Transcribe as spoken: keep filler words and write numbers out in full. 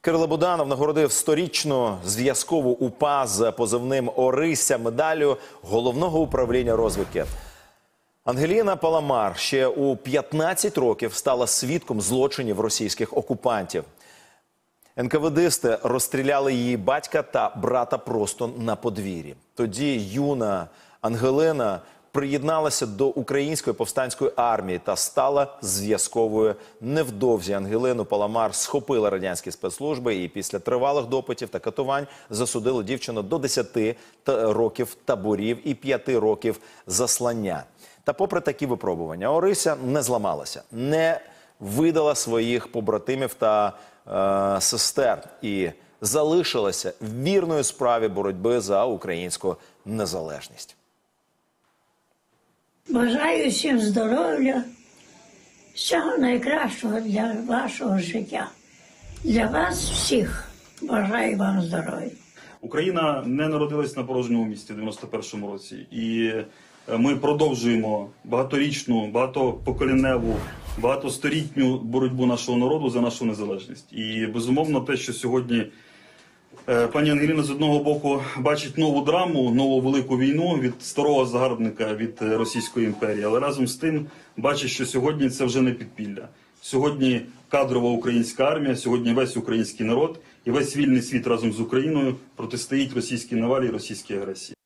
Кирило Буданов нагородив сторічну зв'язкову УПА з позивним «Орися» медаллю Головного управління розвідки. Ангеліна Паламар ще у п'ятнадцять років стала свідком злочинів російських окупантів. ен ка ве дисти розстріляли її батька та брата просто на подвір'ї. Тоді юна Ангелина приєдналася до української повстанської армії та стала зв'язковою. Невдовзі Ангелину Паламар схопили радянські спецслужби і після тривалих допитів та катувань засудили дівчину до десяти років таборів і п'яти років заслання. Та попри такі випробування, Орися не зламалася, не видала своїх побратимів та е, сестер і залишилася вірною справі боротьби за українську незалежність. Бажаю всім здоров'я, всього найкращого для вашого життя. Для вас всіх бажаю вам здоров'я. Україна не народилась на порожньому місці в дев'яносто першому році. І ми продовжуємо багаторічну, багатопоколінневу, багатосторітню боротьбу нашого народу за нашу незалежність. І, безумовно, те, що сьогодні пані Ангеліна з одного боку бачить нову драму, нову велику війну від старого загарбника, від Російської імперії, але разом з тим бачить, що сьогодні це вже не підпілля. Сьогодні кадрова українська армія, сьогодні весь український народ і весь вільний світ разом з Україною протистоїть російській навалі і російській агресії.